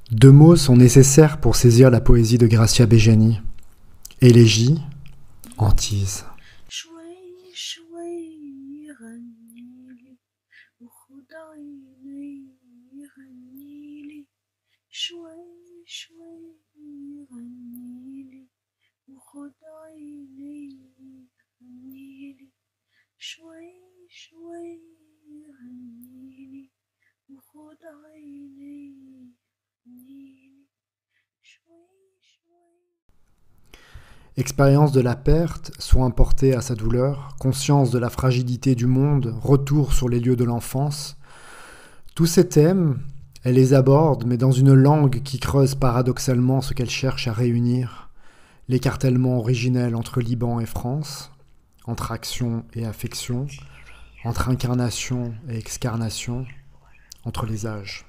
Deux mots sont nécessaires pour saisir la poésie de Gracia Bejani. Élégie, hantise. شوي شوي غنيلي وخد عيني غنيلي شوي شوي غنيلي وخد عيني غنيلي شوي شوي غنيلي وخد عيني غنيلي شوي شوي. Expérience de la perte, soin porté à sa douleur, conscience de la fragilité du monde, retour sur les lieux de l'enfance. Tous ces thèmes, elle les aborde, mais dans une langue qui creuse paradoxalement ce qu'elle cherche à réunir, l'écartèlement originel entre Liban et France, entre action et affection, entre incarnation et excarnation, entre les âges.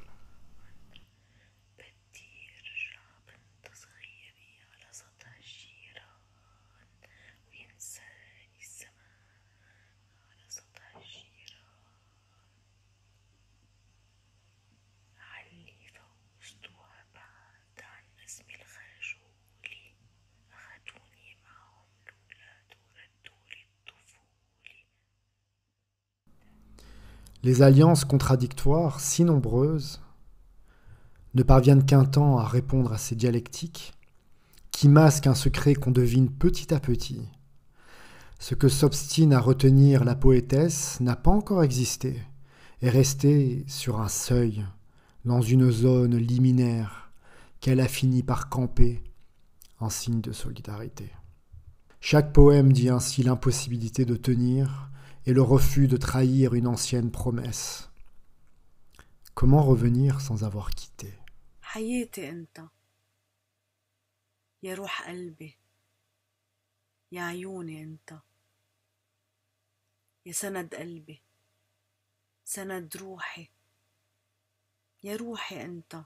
Les alliances contradictoires, si nombreuses, ne parviennent qu'un temps à répondre à ces dialectiques, qui masquent un secret qu'on devine petit à petit. Ce que s'obstine à retenir la poétesse n'a pas encore existé, est resté sur un seuil, dans une zone liminaire qu'elle a fini par camper en signe de solidarité. Chaque poème dit ainsi l'impossibilité de tenir et le refus de trahir une ancienne promesse. Comment revenir sans avoir quitté? حياتي انت يا روح قلبي يا عيوني انت يا سند قلبي سند روحي يا روحي انت.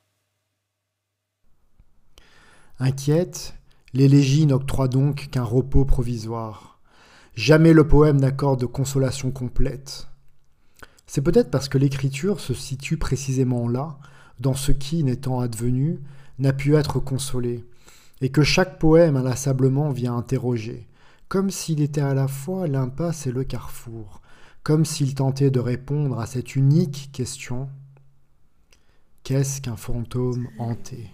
Inquiète, l'élégie n'octroie donc qu'un repos provisoire. Jamais le poème n'accorde de consolation complète. C'est peut-être parce que l'écriture se situe précisément là, dans ce qui, n'étant advenu, n'a pu être consolé, et que chaque poème inlassablement vient interroger, comme s'il était à la fois l'impasse et le carrefour, comme s'il tentait de répondre à cette unique question: qu'est-ce qu'un fantôme hanté?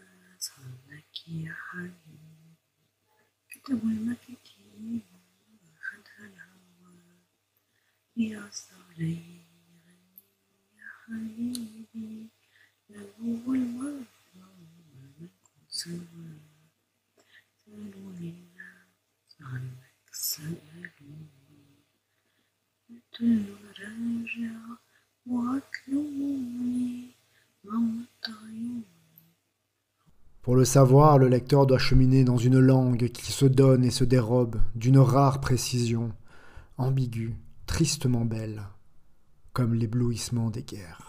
Pour le savoir, le lecteur doit cheminer dans une langue qui se donne et se dérobe d'une rare précision, ambiguë, tristement belle, comme l'éblouissement des guerres.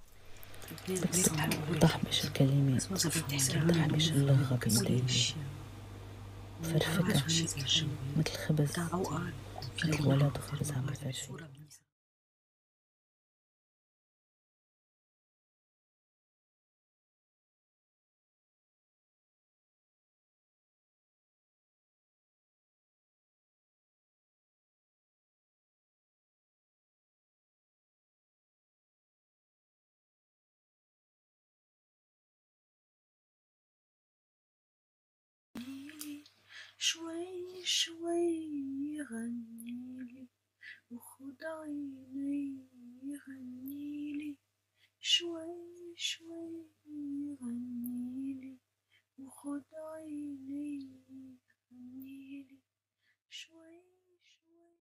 طحبش الكلمات طحبش اللغة بيدي فرفتة مثل خبز مثل ولد وخبز عم بفرفت. شوي شوي غنيلي وخد عيني غنيلي شوي شوي